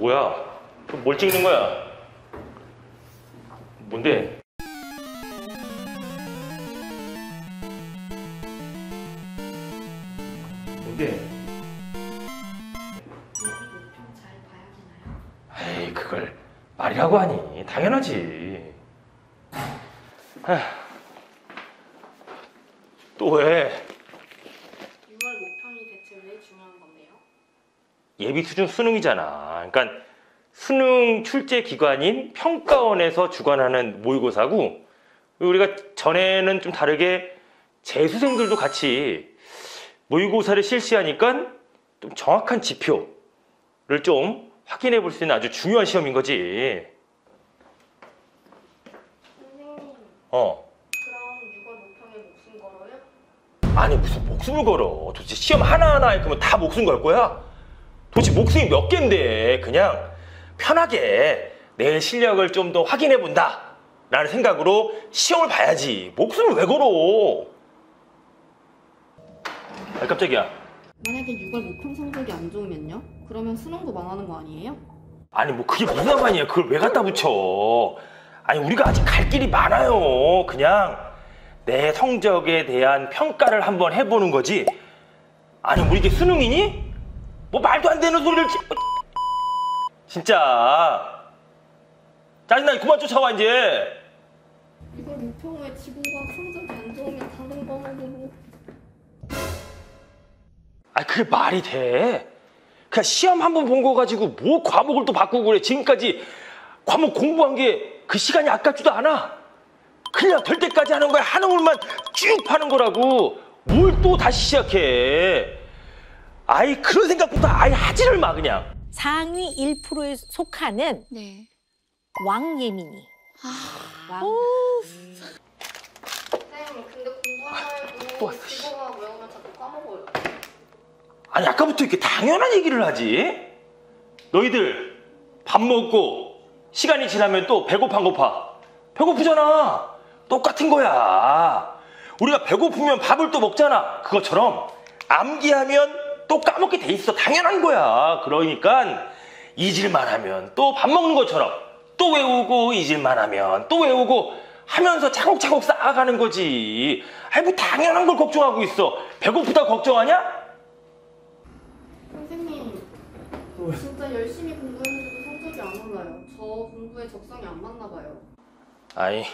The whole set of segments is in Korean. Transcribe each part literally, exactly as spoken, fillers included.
뭐야? 뭘 찍는 거야? 뭔데? 뭔데? 목표 잘 봐야 되나요? 에이, 그걸 말이라고 하니? 당연하지. 하, 또 왜? 유월 목평이 대체 왜 중요한 건데요? 예비 수준 수능이잖아. 그러니까 수능 출제 기관인 평가원에서 주관하는 모의고사고, 우리가 전에는 좀 다르게 재수생들도 같이 모의고사를 실시하니까 좀 정확한 지표를 좀 확인해 볼 수 있는 아주 중요한 시험인 거지. 선생님, 어. 그럼 유월 목평에 목숨 걸어요? 아니, 무슨 목숨을 걸어. 도대체 시험 하나하나 할 거면 다 목숨 걸 거야? 도대체 목숨이 몇 갠데. 그냥 편하게 내 실력을 좀 더 확인해 본다 라는 생각으로 시험을 봐야지. 목숨을 왜 걸어? 아, 깜짝이야. 만약에 유월 목평 성적이 안 좋으면요? 그러면 수능도 망하는 거 아니에요? 아니, 뭐 그게 무슨 상관이야. 그걸 왜 갖다 붙여. 아니, 우리가 아직 갈 길이 많아요. 그냥 내 성적에 대한 평가를 한번 해보는 거지. 아니, 우리 이게 수능이니? 뭐 말도 안 되는 소리를 지... 진짜 짜증나. 그만 쫓아와 이제. 유월 목평 후에 지구과학 성적이 안 좋으면 다른 과목으로. 아니, 그게 말이 돼? 그냥 시험 한 번 본 거 가지고 뭐 과목을 또 바꾸고 그래. 지금까지 과목 공부한 게 그 시간이 아깝지도 않아. 그냥 될 때까지 하는 거야. 하는 걸만 쭉 파는 거라고. 뭘 또 다시 시작해. 아이, 그런 생각부터 아예 하지를 마. 그냥 상위 일 퍼센트에 속하는 네. 왕예민이. 아, 왕. 선생님, 근데 공부하다 또 해도 왔어, 씨. 지구과학 외우면 자꾸 까먹어요. 아니, 아까부터 이렇게 당연한 얘기를 하지? 너희들 밥 먹고 시간이 지나면 또 배고파 안 고파? 배고프잖아. 똑같은 거야. 우리가 배고프면 밥을 또 먹잖아. 그것처럼 암기하면 또 까먹게 돼 있어. 당연한 거야. 그러니까 잊을만 하면 또 밥 먹는 것처럼 또 외우고, 잊을만 하면 또 외우고 하면서 차곡차곡 쌓아가는 거지. 아니, 뭐 당연한 걸 걱정하고 있어. 배고프다 걱정하냐? 선생님, 진짜 열심히 공부했는데도 성적이 안 올라요. 저 공부에 적성이 안 맞나 봐요. 아니,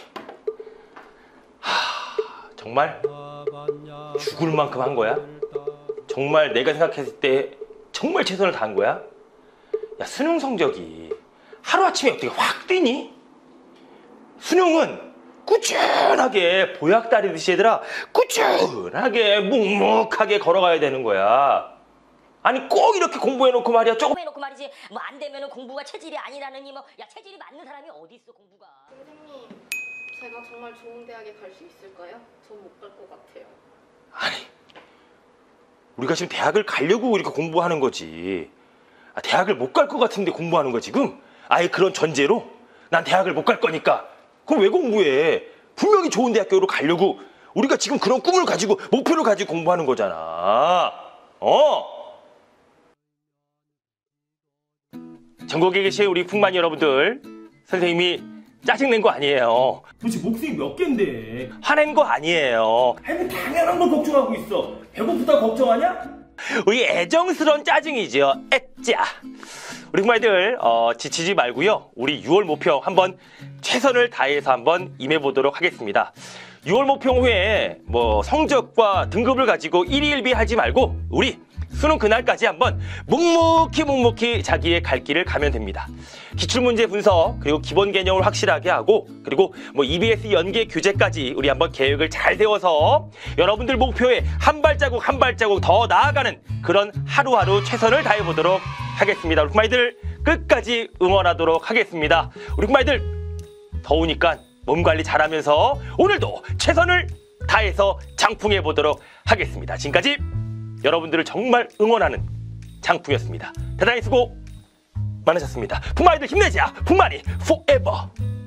하, 정말 죽을 만큼 한 거야? 정말 내가 생각했을 때 정말 최선을 다한 거야? 야, 수능 성적이 하루아침에 어떻게 확 뛰니? 수능은 꾸준하게 보약 다리듯이 얘들아, 꾸준하게 묵묵하게 걸어가야 되는 거야. 아니, 꼭 이렇게 공부해놓고 말이야. 조금 해놓고 말이지 뭐 안 되면은 공부가 체질이 아니라느니 뭐 야 체질이 맞는 사람이 어디 있어 공부가. 선생님, 제가 정말 좋은 대학에 갈 수 있을까요? 전 못 갈 것 같아요. 아니, 우리가 지금 대학을 가려고 이렇게 공부하는 거지. 아, 대학을 못 갈 것 같은데 공부하는 거 지금? 아예 그런 전제로? 난 대학을 못 갈 거니까. 그럼 왜 공부해? 분명히 좋은 대학교로 가려고 우리가 지금 그런 꿈을 가지고 목표를 가지고 공부하는 거잖아. 어? 전국에 계신 우리 풍만 여러분들, 선생님이 짜증낸 거 아니에요. 도대체 목숨이 몇 갠데 화낸 거 아니에요. 아니, 당연한 걸 걱정하고 있어. 배고프다 걱정하냐? 우리 애정스러운 짜증이죠. 애짜. 우리 풍마이들 어, 지치지 말고요. 우리 유월 모평 한번 최선을 다해서 한번 임해보도록 하겠습니다. 유월 모평 후에 뭐 성적과 등급을 가지고 일희일비 하지 말고 우리 수능 그날까지 한번 묵묵히 묵묵히 자기의 갈 길을 가면 됩니다. 기출문제 분석, 그리고 기본 개념을 확실하게 하고, 그리고 뭐 이비에스 연계 교재까지 우리 한번 계획을 잘 세워서 여러분들 목표에 한 발자국 한 발자국 더 나아가는 그런 하루하루 최선을 다해보도록 하겠습니다. 우리 부마이들 끝까지 응원하도록 하겠습니다. 우리 부마이들 더우니까 몸 관리 잘하면서 오늘도 최선을 다해서 장풍해보도록 하겠습니다. 지금까지 여러분들을 정말 응원하는 장풍이었습니다. 대단히 수고 많으셨습니다. 풍마이들 힘내자. 풍만이 forever.